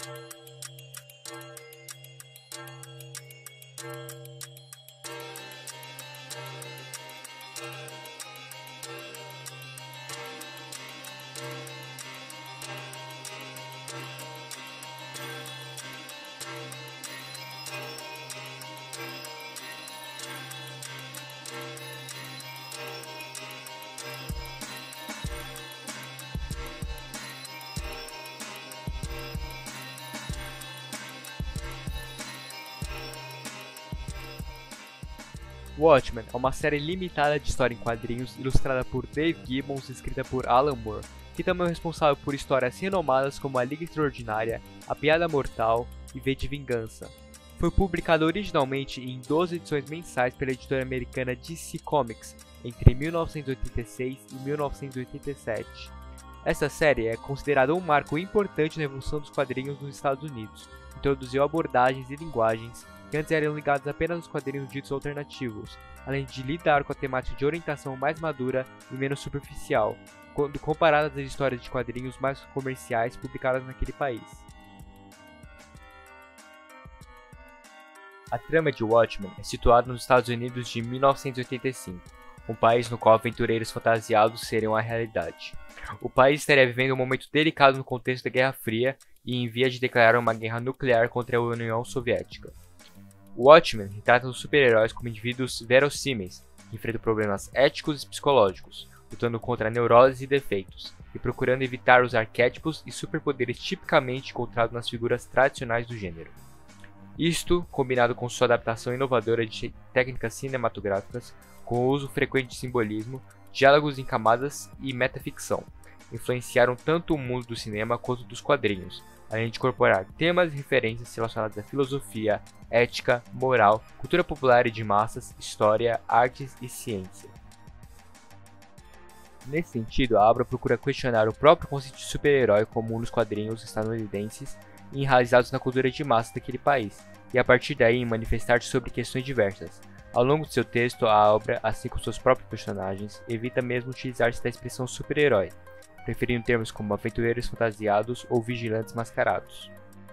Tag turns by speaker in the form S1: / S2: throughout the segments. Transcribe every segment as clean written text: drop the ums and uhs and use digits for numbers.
S1: Watchmen é uma série limitada de história em quadrinhos ilustrada por Dave Gibbons e escrita por Alan Moore, que também é responsável por histórias renomadas como A Liga Extraordinária, A Piada Mortal e V de Vingança. Foi publicado originalmente em 12 edições mensais pela editora americana DC Comics entre 1986 e 1987. Essa série é considerada um marco importante na evolução dos quadrinhos nos Estados Unidos. Introduziu abordagens e linguagens que antes eram ligados apenas aos quadrinhos ditos alternativos, além de lidar com a temática de orientação mais madura e menos superficial, quando comparadas às histórias de quadrinhos mais comerciais publicadas naquele país. A trama de Watchmen é situada nos Estados Unidos de 1985, um país no qual aventureiros fantasiados seriam a realidade. O país estaria vivendo um momento delicado no contexto da Guerra Fria e em via de declarar uma guerra nuclear contra a União Soviética. Watchmen retrata os super-heróis como indivíduos verossímeis, que enfrentam problemas éticos e psicológicos, lutando contra neuroses e defeitos, e procurando evitar os arquétipos e superpoderes tipicamente encontrados nas figuras tradicionais do gênero. Isto, combinado com sua adaptação inovadora de técnicas cinematográficas, com o uso frequente de simbolismo, diálogos em camadas e metaficção, influenciaram tanto o mundo do cinema quanto dos quadrinhos, além de incorporar temas e referências relacionados à filosofia, ética, moral, cultura popular e de massas, história, artes e ciência. Nesse sentido, a obra procura questionar o próprio conceito de super-herói comum nos quadrinhos estadunidenses e enraizados na cultura de massa daquele país, e a partir daí manifestar-se sobre questões diversas. Ao longo de seu texto, a obra, assim como seus próprios personagens, evita mesmo utilizar-se da expressão super-herói, preferindo termos como aventureiros fantasiados ou vigilantes mascarados.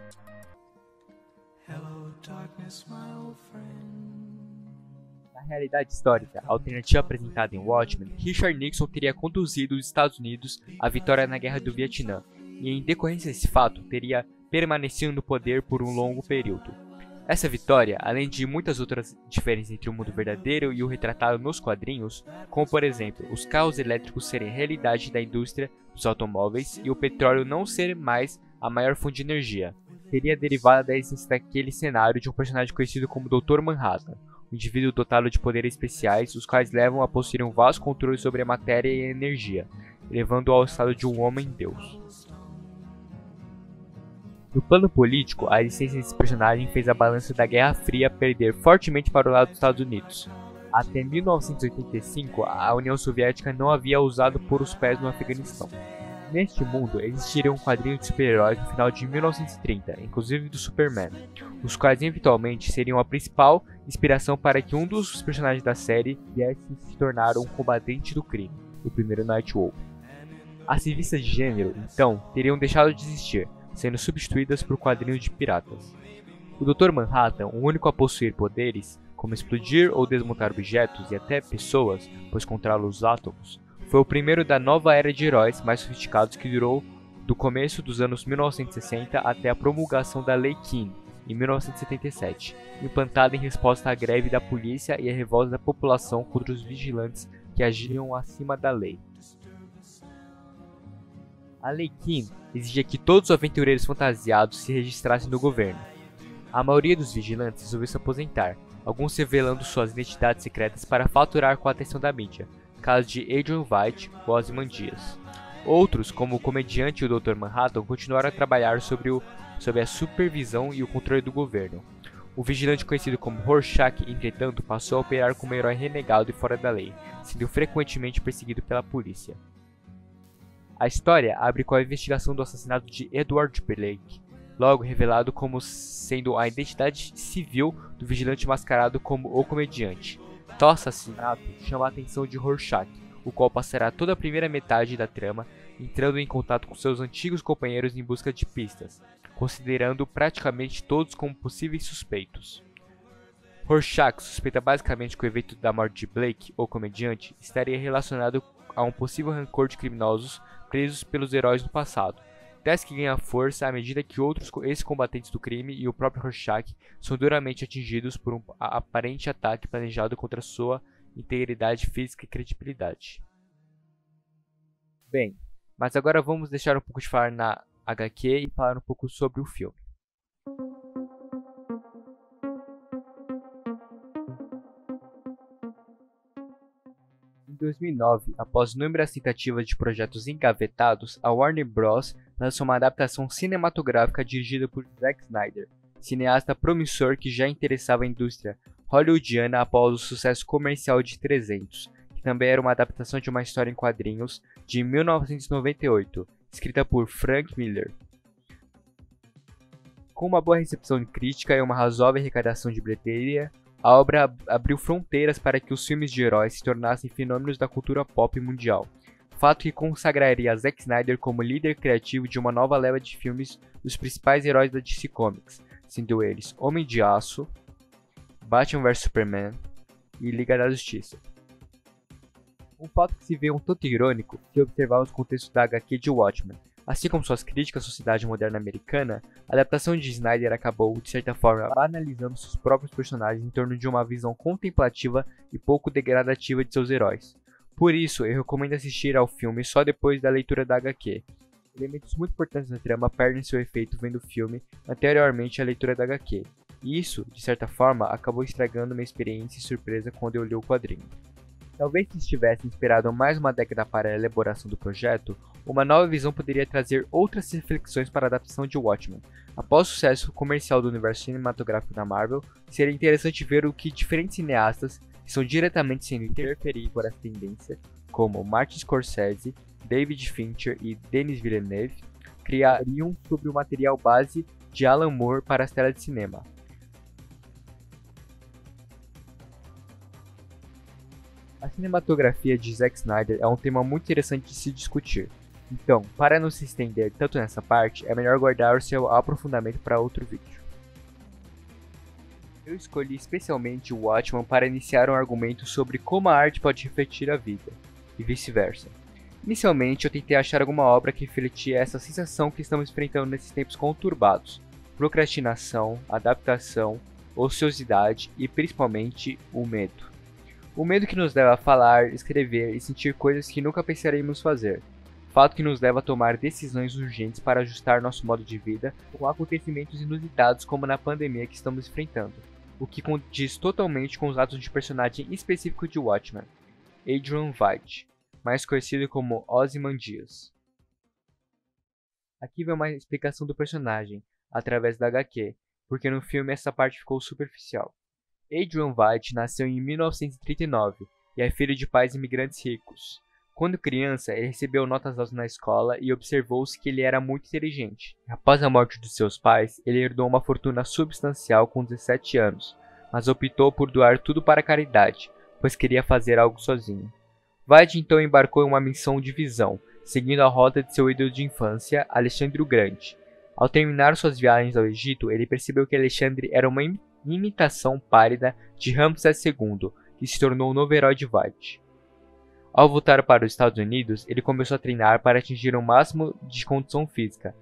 S1: Na realidade histórica, a alternativa apresentada em Watchmen, Richard Nixon teria conduzido os Estados Unidos à vitória na Guerra do Vietnã, e em decorrência desse fato, teria permanecido no poder por um longo período. Essa vitória, além de muitas outras diferenças entre o mundo verdadeiro e o retratado nos quadrinhos, como por exemplo, os carros elétricos serem realidade da indústria dos automóveis e o petróleo não ser mais a maior fonte de energia, teria derivado da existência daquele cenário de um personagem conhecido como Dr. Manhattan, um indivíduo dotado de poderes especiais, os quais levam a possuir um vasto controle sobre a matéria e a energia, elevando-o ao estado de um homem-deus. No plano político, a existência desse personagem fez a balança da Guerra Fria perder fortemente para o lado dos Estados Unidos. Até 1985, a União Soviética não havia ousado pôr os pés no Afeganistão. Neste mundo, existiria um quadrinho de super-heróis no final de 1930, inclusive do Superman, os quais eventualmente seriam a principal inspiração para que um dos personagens da série viesse se tornar um combatente do crime, o primeiro Nightwolf. As revistas de gênero, então, teriam deixado de existir, sendo substituídas por quadrinhos de piratas. O Dr. Manhattan, o único a possuir poderes, como explodir ou desmontar objetos e até pessoas, pois controla os átomos, foi o primeiro da nova era de heróis mais sofisticados que durou do começo dos anos 1960 até a promulgação da Lei King, em 1977, implantada em resposta à greve da polícia e à revolta da população contra os vigilantes que agiam acima da lei. A Lei King exigia que todos os aventureiros fantasiados se registrassem no governo. A maioria dos vigilantes resolveu se aposentar, alguns revelando suas identidades secretas para faturar com a atenção da mídia, caso de Adrian Veidt ou Ozymandias. Outros, como o comediante e o Dr. Manhattan, continuaram a trabalhar sob a supervisão e o controle do governo. O vigilante conhecido como Rorschach, entretanto, passou a operar como um herói renegado e fora da lei, sendo frequentemente perseguido pela polícia. A história abre com a investigação do assassinato de Edward Blake, logo revelado como sendo a identidade civil do vigilante mascarado como o comediante. Tal assassinato chama a atenção de Rorschach, o qual passará toda a primeira metade da trama entrando em contato com seus antigos companheiros em busca de pistas, considerando praticamente todos como possíveis suspeitos. Rorschach suspeita basicamente que o evento da morte de Blake, o comediante, estaria relacionado a um possível rancor de criminosos presos pelos heróis do passado. Tese que ganha força à medida que outros ex-combatentes do crime e o próprio Rorschach são duramente atingidos por um aparente ataque planejado contra sua integridade física e credibilidade. Bem, mas agora vamos deixar um pouco de falar na HQ e falar um pouco sobre o filme. Em 2009, após inúmeras tentativas de projetos engavetados, a Warner Bros. Lançou uma adaptação cinematográfica dirigida por Zack Snyder, cineasta promissor que já interessava a indústria hollywoodiana após o sucesso comercial de 300, que também era uma adaptação de uma história em quadrinhos de 1998, escrita por Frank Miller. Com uma boa recepção de crítica e uma razoável arrecadação de bilheteria, a obra abriu fronteiras para que os filmes de heróis se tornassem fenômenos da cultura pop mundial, fato que consagraria Zack Snyder como líder criativo de uma nova leva de filmes dos principais heróis da DC Comics, sendo eles Homem de Aço, Batman vs Superman e Liga da Justiça. Um fato que se vê um tanto irônico se observarmos o contexto da HQ de Watchmen. Assim como suas críticas à sociedade moderna americana, a adaptação de Snyder acabou, de certa forma, banalizando seus próprios personagens em torno de uma visão contemplativa e pouco degradativa de seus heróis. Por isso, eu recomendo assistir ao filme só depois da leitura da HQ. Elementos muito importantes da trama perdem seu efeito vendo o filme anteriormente à leitura da HQ, e isso, de certa forma, acabou estragando minha experiência e surpresa quando eu li o quadrinho. Talvez se tivessem esperado mais uma década para a elaboração do projeto, uma nova visão poderia trazer outras reflexões para a adaptação de Watchmen. Após o sucesso comercial do universo cinematográfico da Marvel, seria interessante ver o que diferentes cineastas estão diretamente sendo interferidos por essa tendência, como Martin Scorsese, David Fincher e Denis Villeneuve, criariam sobre o material base de Alan Moore para as telas de cinema. A cinematografia de Zack Snyder é um tema muito interessante de se discutir. Então, para não se estender tanto nessa parte, é melhor guardar o seu aprofundamento para outro vídeo. Eu escolhi especialmente o Watchmen para iniciar um argumento sobre como a arte pode refletir a vida, e vice-versa. Inicialmente, eu tentei achar alguma obra que refletia essa sensação que estamos enfrentando nesses tempos conturbados: procrastinação, adaptação, ociosidade e principalmente o medo. O medo que nos leva a falar, escrever e sentir coisas que nunca pensaríamos fazer. Fato que nos leva a tomar decisões urgentes para ajustar nosso modo de vida com acontecimentos inusitados como na pandemia que estamos enfrentando, o que condiz totalmente com os atos de personagem específico de Watchmen, Adrian Veidt, mais conhecido como Ozymandias. Aqui vem uma explicação do personagem, através da HQ, porque no filme essa parte ficou superficial. Adrian Veidt nasceu em 1939 e é filho de pais imigrantes ricos. Quando criança, ele recebeu notas altas na escola e observou-se que ele era muito inteligente. Após a morte de seus pais, ele herdou uma fortuna substancial com 17 anos, mas optou por doar tudo para a caridade, pois queria fazer algo sozinho. Veidt então embarcou em uma missão de visão, seguindo a rota de seu ídolo de infância, Alexandre o Grande. Ao terminar suas viagens ao Egito, ele percebeu que Alexandre era uma imitação pálida de Ramsés II, que se tornou o novo herói de Veidt. Ao voltar para os Estados Unidos, ele começou a treinar para atingir o máximo de condição física.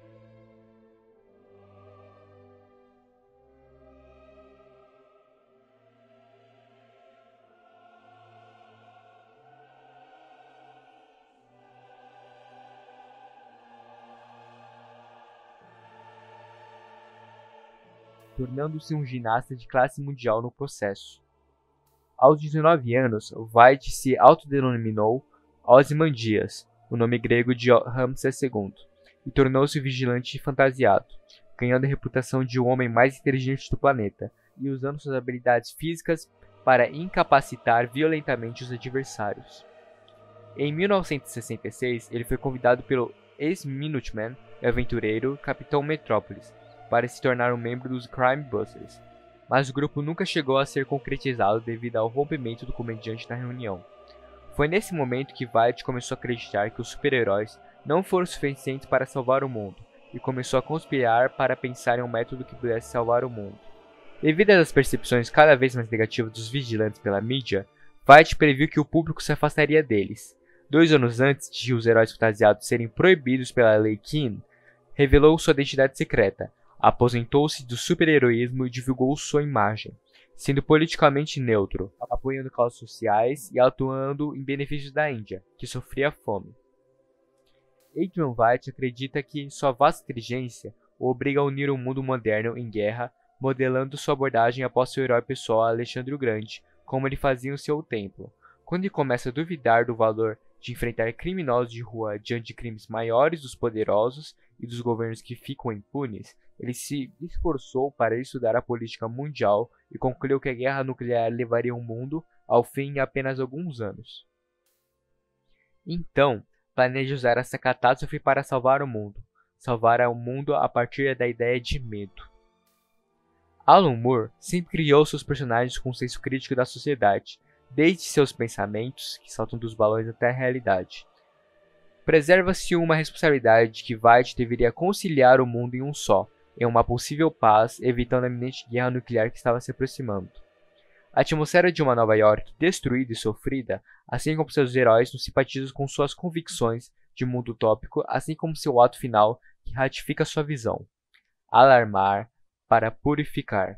S1: Tornando-se um ginasta de classe mundial no processo. Aos 19 anos, Veidt se autodenominou Ozymandias, o nome grego de Ramsés II, e tornou-se vigilante fantasiado, ganhando a reputação de o homem mais inteligente do planeta, e usando suas habilidades físicas para incapacitar violentamente os adversários. Em 1966, ele foi convidado pelo ex-Minuteman e aventureiro Capitão Metrópolis para se tornar um membro dos Crime Busters, mas o grupo nunca chegou a ser concretizado devido ao rompimento do comediante na reunião. Foi nesse momento que Veidt começou a acreditar que os super-heróis não foram suficientes para salvar o mundo, e começou a conspirar para pensar em um método que pudesse salvar o mundo. Devido às percepções cada vez mais negativas dos vigilantes pela mídia, White previu que o público se afastaria deles. 2 anos antes de os heróis fantasiados serem proibidos pela Lei Keane, revelou sua identidade secreta, aposentou-se do super-heroísmo e divulgou sua imagem, sendo politicamente neutro, apoiando causas sociais e atuando em benefício da Índia, que sofria fome. Adrian White acredita que sua vasta inteligência o obriga a unir o mundo moderno em guerra, modelando sua abordagem após seu herói pessoal Alexandre o Grande, como ele fazia em seu templo. Quando ele começa a duvidar do valor de enfrentar criminosos de rua diante de crimes maiores dos poderosos e dos governos que ficam impunes, ele se esforçou para estudar a política mundial e concluiu que a guerra nuclear levaria o mundo ao fim em apenas alguns anos. Então, planeja usar essa catástrofe para salvar o mundo a partir da ideia de medo. Alan Moore sempre criou seus personagens com um senso crítico da sociedade, desde seus pensamentos, que saltam dos balões até a realidade. Preserva-se uma responsabilidade que White deveria conciliar o mundo em um só, em uma possível paz, evitando a iminente guerra nuclear que estava se aproximando. A atmosfera de uma Nova York destruída e sofrida, assim como seus heróis, não simpatizam com suas convicções de mundo utópico, assim como seu ato final, que ratifica sua visão: alarmar para purificar.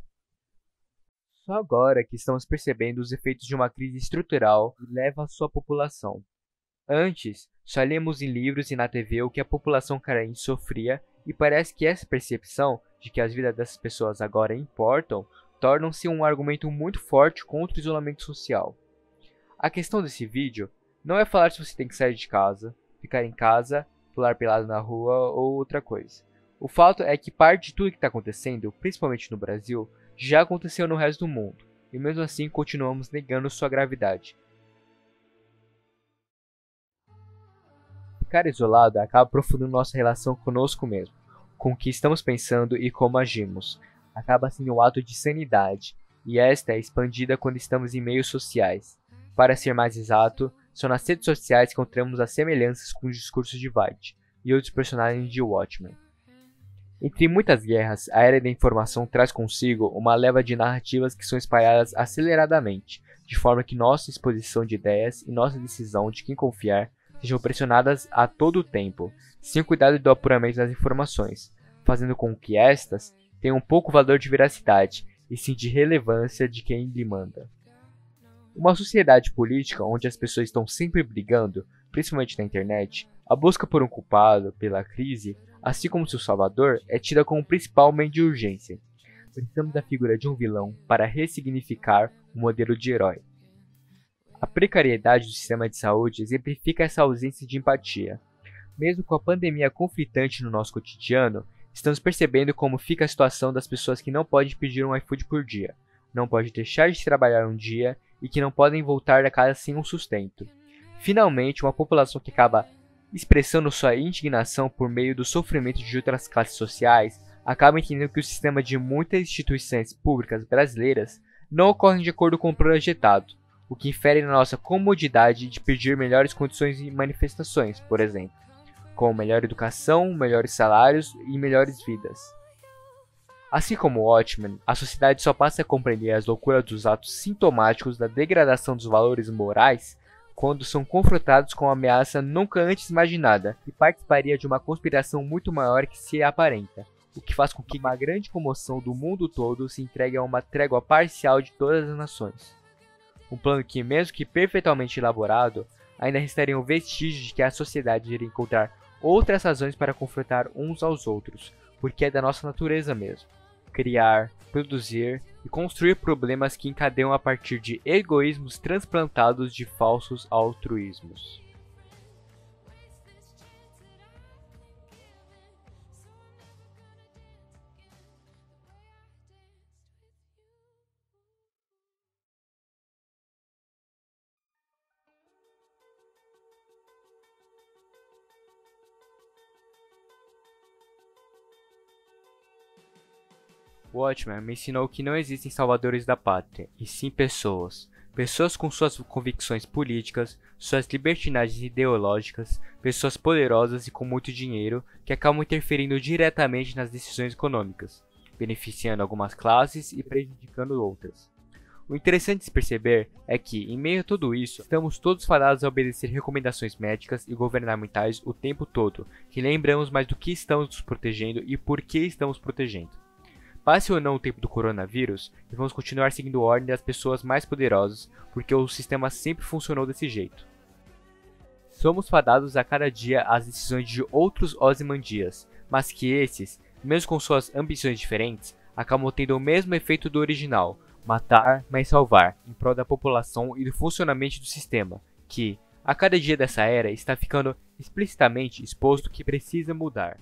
S1: Só agora que estamos percebendo os efeitos de uma crise estrutural que leva a sua população. Antes, só líamos em livros e na TV o que a população carente sofria, e parece que essa percepção de que as vidas dessas pessoas agora importam torna-se um argumento muito forte contra o isolamento social. A questão desse vídeo não é falar se você tem que sair de casa, ficar em casa, pular pelado na rua ou outra coisa. O fato é que parte de tudo que está acontecendo, principalmente no Brasil, já aconteceu no resto do mundo, e mesmo assim continuamos negando sua gravidade. Ficar isolado acaba aprofundando nossa relação conosco mesmo, com o que estamos pensando e como agimos. Acaba sendo um ato de sanidade, e esta é expandida quando estamos em meios sociais. Para ser mais exato, são nas redes sociais que encontramos as semelhanças com os discursos de White e outros personagens de Watchmen. Entre muitas guerras, a era da informação traz consigo uma leva de narrativas que são espalhadas aceleradamente, de forma que nossa exposição de ideias e nossa decisão de quem confiar sejam pressionadas a todo o tempo, sem o cuidado do apuramento das informações, fazendo com que estas tenham pouco valor de veracidade e sim de relevância de quem lhe manda. Uma sociedade política onde as pessoas estão sempre brigando, principalmente na internet, a busca por um culpado pela crise, assim como seu salvador, é tida como principal meio de urgência. Precisamos da figura de um vilão para ressignificar o modelo de herói. A precariedade do sistema de saúde exemplifica essa ausência de empatia. Mesmo com a pandemia conflitante no nosso cotidiano, estamos percebendo como fica a situação das pessoas que não podem pedir um iFood por dia, não podem deixar de trabalhar um dia e que não podem voltar da casa sem um sustento. Finalmente, uma população que acaba expressando sua indignação por meio do sofrimento de outras classes sociais, acaba entendendo que o sistema de muitas instituições públicas brasileiras não ocorre de acordo com o projetado, o que infere na nossa comodidade de pedir melhores condições e manifestações, por exemplo, como melhor educação, melhores salários e melhores vidas. Assim como Watchmen, a sociedade só passa a compreender as loucuras dos atos sintomáticos da degradação dos valores morais quando são confrontados com uma ameaça nunca antes imaginada e participaria de uma conspiração muito maior que se aparenta, o que faz com que uma grande comoção do mundo todo se entregue a uma trégua parcial de todas as nações. Um plano que, mesmo que perfeitamente elaborado, ainda restariam vestígios de que a sociedade iria encontrar outras razões para confrontar uns aos outros, porque é da nossa natureza mesmo. Criar, produzir e construir problemas que encadeiam a partir de egoísmos transplantados de falsos altruísmos. Watchmen me ensinou que não existem salvadores da pátria, e sim pessoas. Pessoas com suas convicções políticas, suas libertinagens ideológicas, pessoas poderosas e com muito dinheiro que acabam interferindo diretamente nas decisões econômicas, beneficiando algumas classes e prejudicando outras. O interessante de se perceber é que, em meio a tudo isso, estamos todos fadados a obedecer recomendações médicas e governamentais o tempo todo, que lembramos mais do que estamos nos protegendo e por que estamos protegendo. Passe ou não o tempo do coronavírus, e vamos continuar seguindo a ordem das pessoas mais poderosas, porque o sistema sempre funcionou desse jeito. Somos fadados a cada dia às decisões de outros Ozymandias, mas que esses, mesmo com suas ambições diferentes, acabam tendo o mesmo efeito do original, matar, mas salvar, em prol da população e do funcionamento do sistema, que, a cada dia dessa era, está ficando explicitamente exposto que precisa mudar.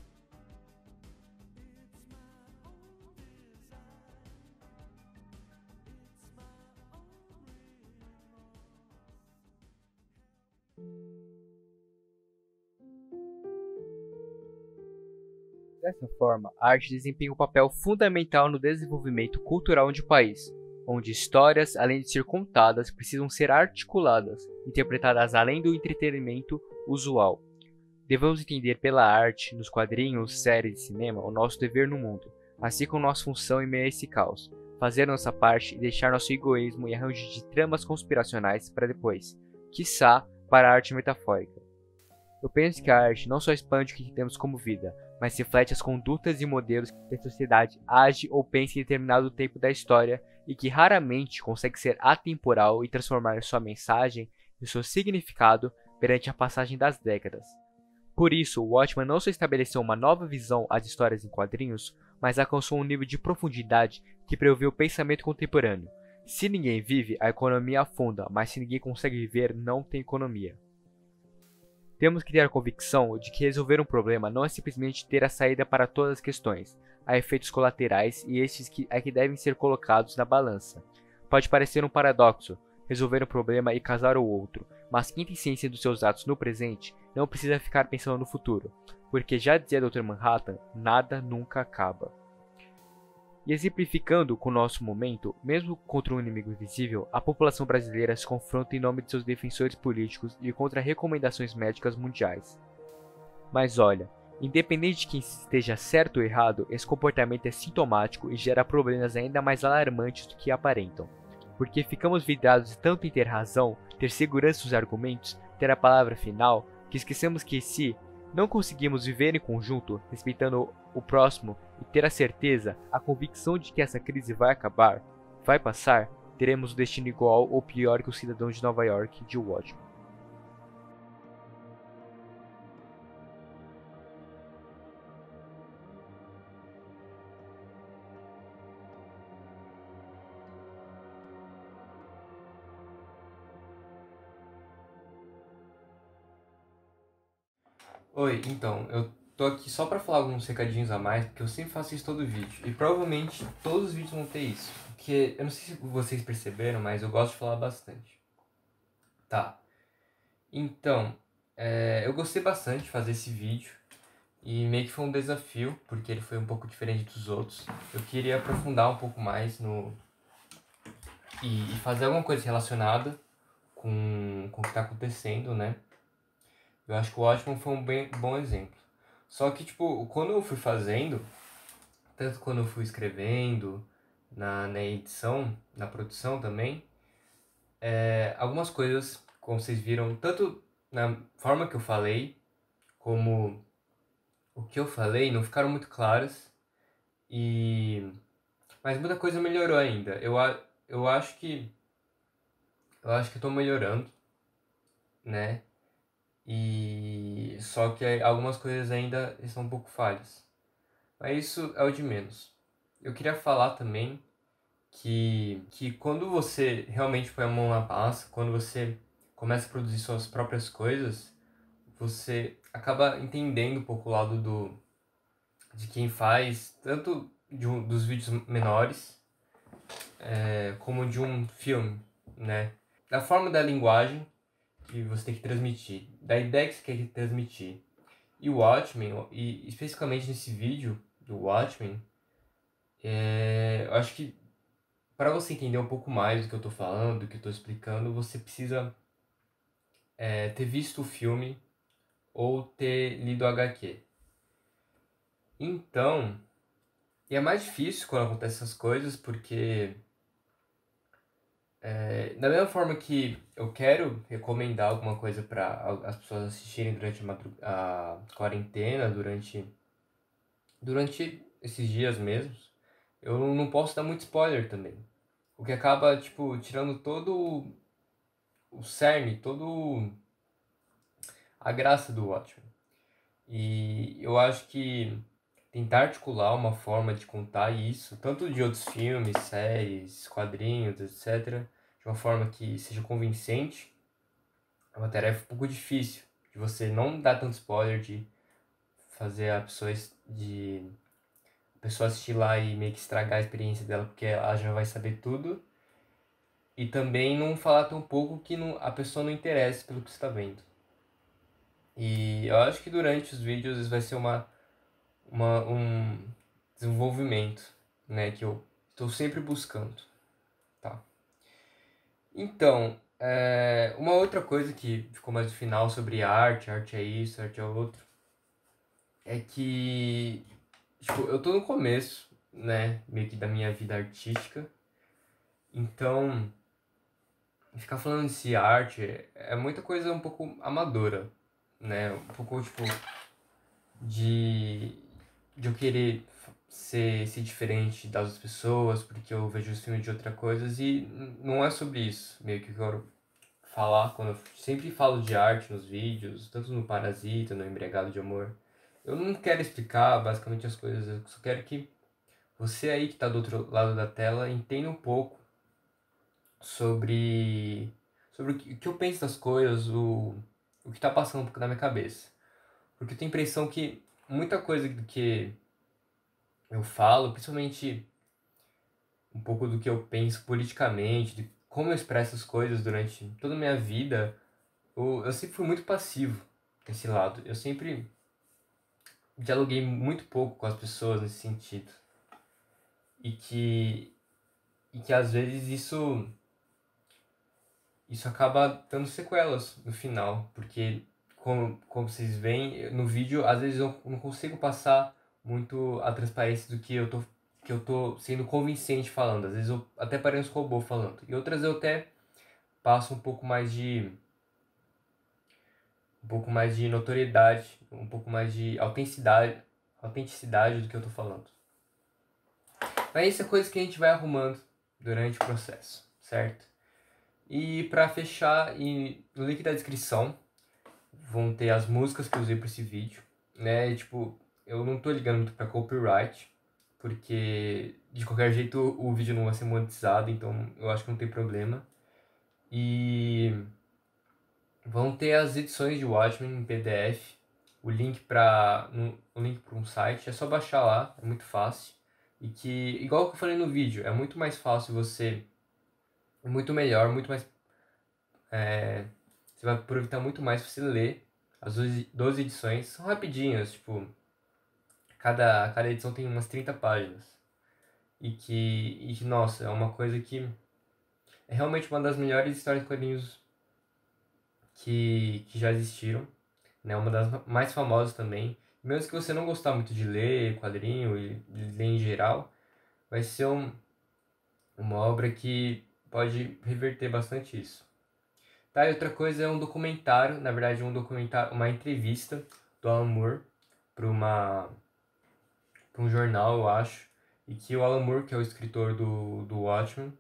S1: Dessa forma, a arte desempenha um papel fundamental no desenvolvimento cultural de um país, onde histórias, além de ser contadas, precisam ser articuladas, interpretadas além do entretenimento usual. Devemos entender pela arte, nos quadrinhos, séries e cinema, o nosso dever no mundo, assim como nossa função em meio a esse caos, fazer nossa parte e deixar nosso egoísmo e arranjo de tramas conspiracionais para depois, quiçá para a arte metafórica. Eu penso que a arte não só expande o que temos como vida, mas reflete as condutas e modelos que a sociedade age ou pensa em determinado tempo da história e que raramente consegue ser atemporal e transformar sua mensagem e seu significado perante a passagem das décadas. Por isso, o Watchman não só estabeleceu uma nova visão às histórias em quadrinhos, mas alcançou um nível de profundidade que prevê o pensamento contemporâneo. Se ninguém vive, a economia afunda, mas se ninguém consegue viver, não tem economia. Temos que ter a convicção de que resolver um problema não é simplesmente ter a saída para todas as questões. Há efeitos colaterais e estes é que devem ser colocados na balança. Pode parecer um paradoxo, resolver um problema e casar o outro, mas quem tem ciência dos seus atos no presente não precisa ficar pensando no futuro, porque já dizia Dr. Manhattan, nada nunca acaba. E exemplificando com o nosso momento, mesmo contra um inimigo invisível, a população brasileira se confronta em nome de seus defensores políticos e contra recomendações médicas mundiais. Mas olha, independente de quem esteja certo ou errado, esse comportamento é sintomático e gera problemas ainda mais alarmantes do que aparentam. Porque ficamos vidrados tanto em ter razão, ter segurança nos argumentos, ter a palavra final, que esquecemos que se não conseguimos viver em conjunto, respeitando o próximo e ter a certeza, a convicção de que essa crise vai acabar, vai passar, teremos um destino igual ou pior que o cidadão de Nova York de Watchmen.
S2: Oi, então, eu tô aqui só pra falar alguns recadinhos a mais, porque eu sempre faço isso todo vídeo. E provavelmente todos os vídeos vão ter isso. Porque eu não sei se vocês perceberam, mas eu gosto de falar bastante. Tá. Então, eu gostei bastante de fazer esse vídeo. E meio que foi um desafio, porque ele foi um pouco diferente dos outros. Eu queria aprofundar um pouco mais no. E fazer alguma coisa relacionada com o que tá acontecendo, né? Eu acho que o Watchmen foi um bem bom exemplo. Só que, tipo, quando eu fui fazendo, tanto quando eu fui escrevendo, na edição, na produção também, algumas coisas, como vocês viram, tanto na forma que eu falei, como o que eu falei, não ficaram muito claras. E... Mas muita coisa melhorou ainda. Eu acho que... Eu acho que eu tô melhorando, né? E... Só que algumas coisas ainda estão um pouco falhas. Mas isso é o de menos. Eu queria falar também que quando você realmente põe a mão na massa, quando você começa a produzir suas próprias coisas, você acaba entendendo um pouco o lado de quem faz, tanto dos vídeos menores, como de um filme, né? Da forma da linguagem que você tem que transmitir, da ideia que você quer transmitir. E o Watchmen, e especificamente nesse vídeo do Watchmen, eu acho que para você entender um pouco mais do que eu tô falando, do que eu tô explicando, você precisa ter visto o filme ou ter lido o HQ. Então, e é mais difícil quando acontecem essas coisas, porque da mesma forma que eu quero recomendar alguma coisa para as pessoas assistirem durante a quarentena, durante esses dias mesmos, eu não posso dar muito spoiler também. O que acaba, tipo, tirando todo o cerne, todo a graça do Watchmen. E eu acho que tentar articular uma forma de contar isso, tanto de outros filmes, séries, quadrinhos, etc., de uma forma que seja convincente, é uma tarefa um pouco difícil. De você não dar tanto spoiler, de fazer a pessoa assistir lá e meio que estragar a experiência dela, porque ela já vai saber tudo. E também não falar tão pouco que a pessoa não interesse pelo que você está vendo. E eu acho que durante os vídeos isso vai ser um desenvolvimento, né, que eu estou sempre buscando, tá? Então, uma outra coisa que ficou mais no final sobre arte é isso, arte é outro, é que, tipo, eu tô no começo, né, meio que da minha vida artística, então ficar falando de arte é muita coisa um pouco amadora, né, um pouco, tipo, de, de eu querer ser diferente das outras pessoas, porque eu vejo os filmes de outras coisas, e não é sobre isso, meio que eu quero falar, quando eu sempre falo de arte nos vídeos, tanto no Parasita, no Embriagado de Amor. Eu não quero explicar basicamente as coisas, eu só quero que você aí que está do outro lado da tela entenda um pouco sobre o que eu penso das coisas, o que está passando um pouco na minha cabeça. Porque eu tenho a impressão que muita coisa do que eu falo, principalmente um pouco do que eu penso politicamente, de como eu expresso as coisas durante toda a minha vida, eu sempre fui muito passivo desse lado. Eu sempre dialoguei muito pouco com as pessoas nesse sentido. E que às vezes isso acaba dando sequelas no final, porque como vocês veem no vídeo, às vezes eu não consigo passar muito a transparência do que eu tô sendo convincente falando. Às vezes eu até pareço robô falando. E outras eu até passo um pouco mais de notoriedade, um pouco mais de autenticidade do que eu tô falando. Mas isso é coisa que a gente vai arrumando durante o processo, certo? E para fechar, no link da descrição vão ter as músicas que eu usei para esse vídeo, né? E, tipo, eu não tô ligando muito para copyright, porque de qualquer jeito o vídeo não vai ser monetizado, então eu acho que não tem problema. E vão ter as edições de Watchmen em PDF, o link para um site, é só baixar lá, é muito fácil. E que, igual que eu falei no vídeo, é muito mais fácil muito melhor, muito mais. Você vai aproveitar muito mais se você ler as 12 edições. São rapidinhas, tipo, cada edição tem umas 30 páginas. Nossa, é uma coisa que é realmente uma das melhores histórias de quadrinhos que já existiram, né? Uma das mais famosas também. Mesmo que você não gostar muito de ler quadrinho e de ler em geral, vai ser uma obra que pode reverter bastante isso. Tá, e outra coisa é um documentário, na verdade uma entrevista do Alan Moore para um jornal, eu acho, e que o Alan Moore, que é o escritor do Watchmen,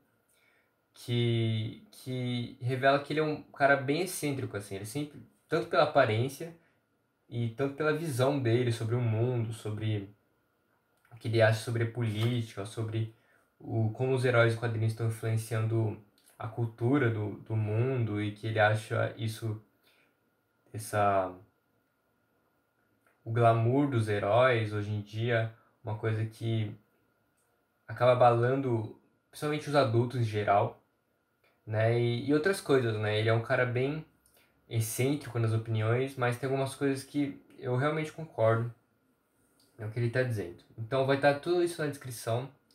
S2: que revela que ele é um cara bem excêntrico, assim, ele sempre, tanto pela aparência e tanto pela visão dele sobre o mundo, sobre o que ele acha sobre a política, sobre como os heróis de quadrinhos estão influenciando a cultura do mundo e que ele acha essa o glamour dos heróis hoje em dia, uma coisa que acaba abalando principalmente os adultos em geral, né? E outras coisas, né? Ele é um cara bem excêntrico nas opiniões, mas tem algumas coisas que eu realmente concordo, é o que ele está dizendo. Então vai estar tudo isso na descrição.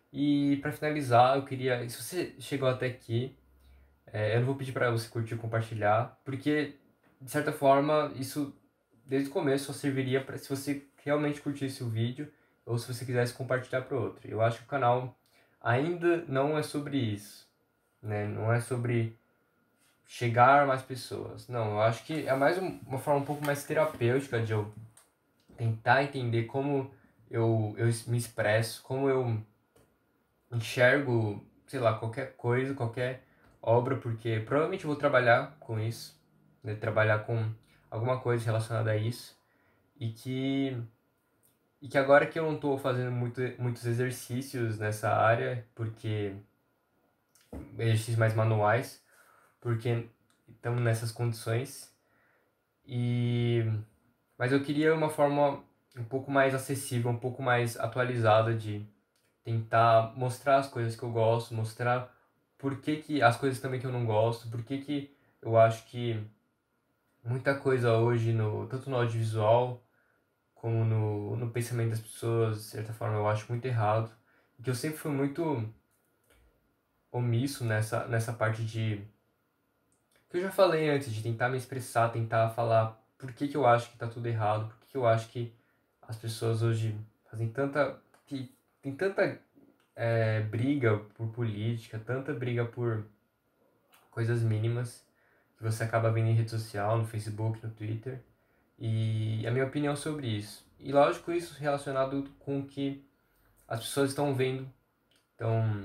S2: E para finalizar, eu queria, se você chegou até aqui, eu não vou pedir para você curtir e compartilhar, porque de certa forma isso desde o começo só serviria para se você realmente curtisse o vídeo ou se você quisesse compartilhar para outro. Eu acho que o canal ainda não é sobre isso, né? Não é sobre chegar a mais pessoas. Não, eu acho que é mais uma forma um pouco mais terapêutica de eu tentar entender como eu me expresso, como eu enxergo, sei lá, qualquer coisa, qualquer obra, porque provavelmente eu vou trabalhar com isso, né? Trabalhar com alguma coisa relacionada a isso, e que agora que eu não estou fazendo muitos exercícios nessa área, porque exercícios mais manuais, porque estamos nessas condições, e mas eu queria uma forma um pouco mais acessível, um pouco mais atualizada de tentar mostrar as coisas que eu gosto, mostrar por que que as coisas também que eu não gosto, por que que eu acho que muita coisa hoje, tanto no audiovisual como no pensamento das pessoas, de certa forma, eu acho muito errado. E que eu sempre fui muito omisso nessa parte de... que eu já falei antes, de tentar me expressar, tentar falar por que que eu acho que tá tudo errado, por que que eu acho que as pessoas hoje fazem tanta... que tem tanta briga por política, tanta briga por coisas mínimas que você acaba vendo em rede social, no Facebook, no Twitter. E a minha opinião sobre isso. E lógico, isso relacionado com o que as pessoas estão vendo, estão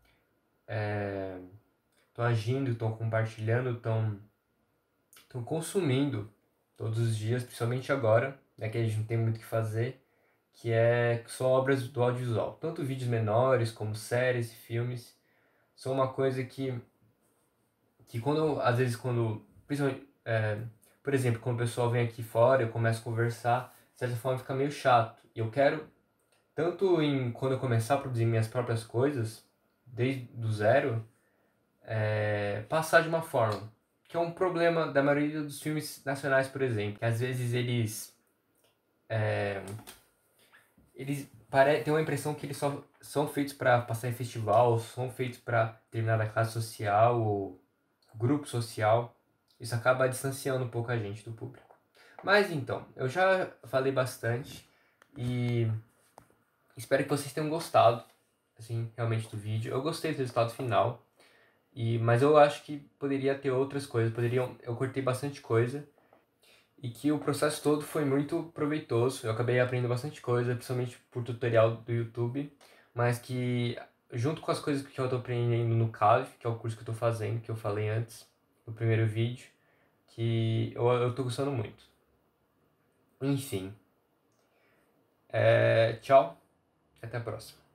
S2: estão agindo, estão compartilhando, estão consumindo todos os dias, principalmente agora, né, que a gente não tem muito o que fazer, que são obras do audiovisual. Tanto vídeos menores, como séries e filmes, são uma coisa que quando, às vezes, principalmente, por exemplo, quando o pessoal vem aqui fora, eu começo a conversar, de certa forma fica meio chato. E eu quero, tanto quando eu começar a produzir minhas próprias coisas, desde do zero, passar de uma forma. Que é um problema da maioria dos filmes nacionais, por exemplo. Que às vezes têm uma impressão que eles só são feitos para passar em festival, são feitos para determinada classe social ou grupo social. Isso acaba distanciando um pouco a gente do público. Mas então, eu já falei bastante e espero que vocês tenham gostado, assim, realmente do vídeo. Eu gostei do resultado final, mas eu acho que poderia ter outras coisas, eu cortei bastante coisa e que o processo todo foi muito proveitoso. Eu acabei aprendendo bastante coisa, principalmente por tutorial do YouTube, mas que junto com as coisas que eu estou aprendendo no CAV, que é o curso que eu estou fazendo, que eu falei antes, no primeiro vídeo, que eu tô gostando muito. Enfim, tchau, até a próxima.